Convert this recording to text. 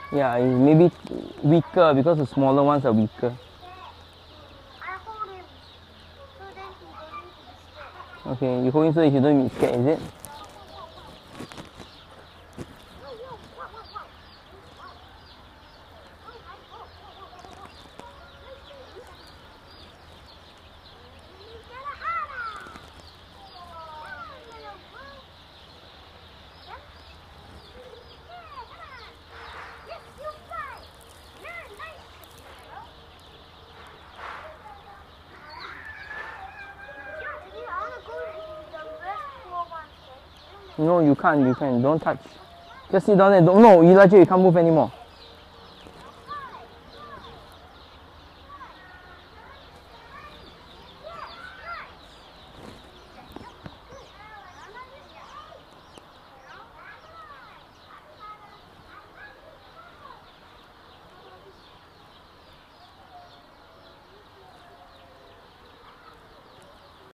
Yeah, he's maybe weaker because the smaller ones are weaker. I hold him so then he don't need to be scared. Okay, you hold him so that you don't be scared, is it? No, you can't, don't touch. Just sit down there. No, Elijah, you can't move anymore.